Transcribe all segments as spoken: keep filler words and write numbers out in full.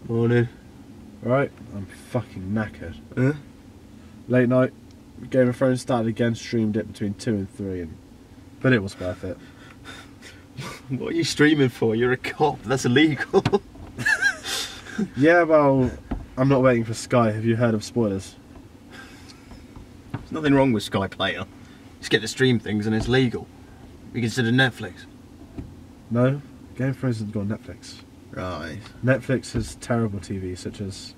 Morning. Right, I'm fucking knackered. Huh? Late night, Game of Thrones started again, streamed it between two and three, and but it was worth it. What are you streaming for? You're a cop. That's illegal. Yeah, well, I'm not waiting for Sky. Have you heard of spoilers? There's nothing wrong with Sky Player. Just get to stream things and it's legal. You consider Netflix. No, Game of Thrones hasn't got Netflix. Right. Netflix has terrible T V, such as...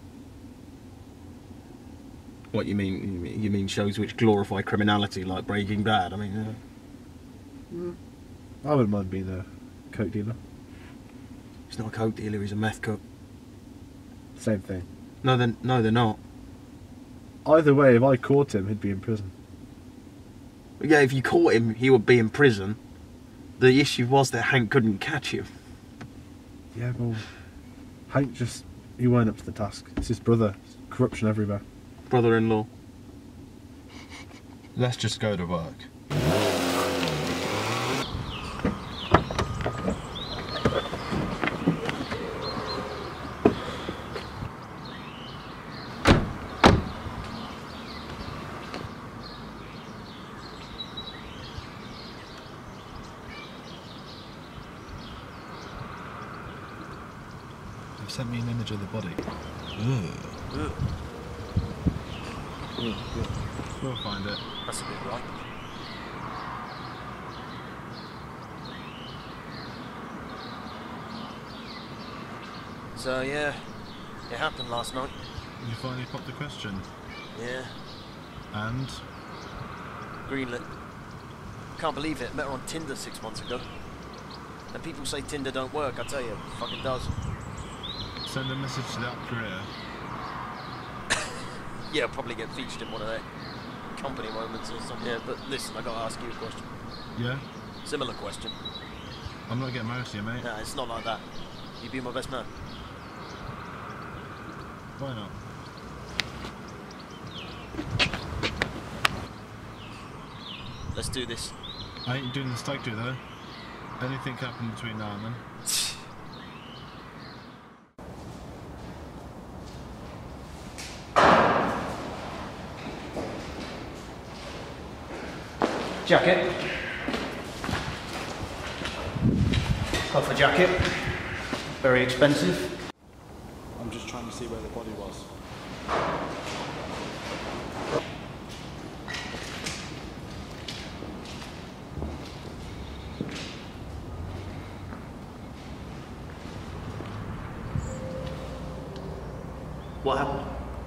What you mean? You mean, you mean shows which glorify criminality, like Breaking Bad? I mean, uh... Mm. I wouldn't mind being a coke dealer. He's not a coke dealer. He's a meth cook. Same thing. No, they're no, they're not. Either way, if I caught him, he'd be in prison. Yeah, if you caught him, he would be in prison. The issue was that Hank couldn't catch him. Yeah, well, Hank just, he weren't up to the task. It's his brother. It's corruption everywhere. Brother-in-law. Let's just go to work. They've sent me an image of the body. Ugh. Ugh. We'll find it. That's a bit right. So yeah, it happened last night. You finally popped the question. Yeah. And? Greenlit. Can't believe it. Met her on Tinder six months ago. And people say Tinder don't work. I tell you, it fucking does. Send a message to that career. Yeah, I'll probably get featured in one of their company moments or something. Yeah, but listen, I gotta ask you a question. Yeah? Similar question. I'm not getting married to you, mate. Nah, it's not like that. You be my best man. Why not? Let's do this. I ain't doing the stag do though. Anything happen between now and then? Jacket. Puffer jacket. Very expensive. I'm just trying to see where the body was. What happened?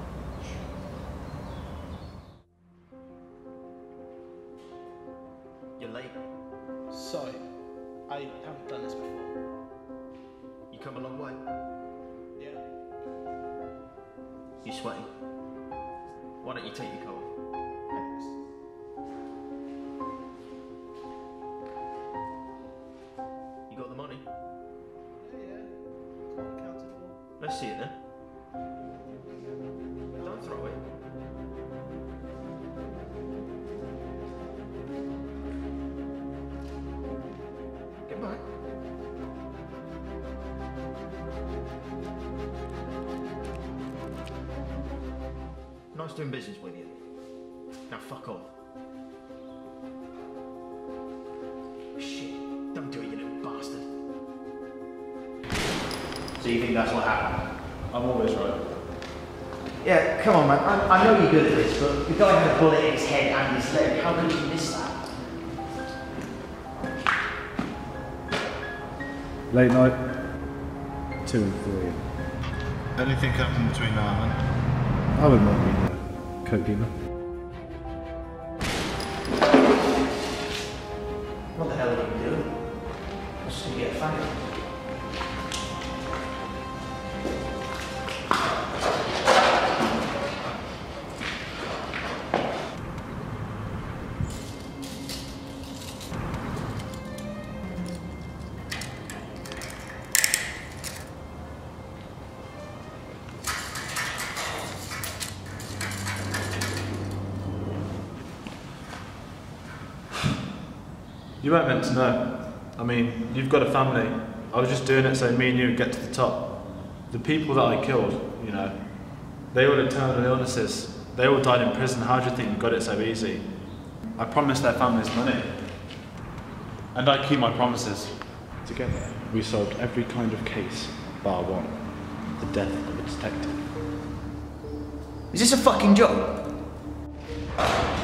You're late. Sorry, I haven't done this before. You come a long way. Yeah. You sweating? Why don't you take your coat off? Thanks. You got the money? Yeah, yeah. It's not accounted for. Let's see it then. Don't throw it. Get back. Nice doing business with you. Now fuck off. Shit. Don't do it, you little bastard. So you think that's what happened? I'm always right. Yeah, come on man, I, I know you're good at this, but the guy had a bullet in his head and his leg. How could you miss that? Late night, two and three. Anything happen between now and then? I wouldn't mind being a coke dealer. What the hell are you doing? Just gonna get a faggot. You weren't meant to know. I mean, you've got a family. I was just doing it so me and you would get to the top. The people that I killed, you know, they all had terminal illnesses. They all died in prison. How do you think we got it so easy? I promised their families money. And I keep my promises. Together, we solved every kind of case, bar one. The death of a detective. Is this a fucking job?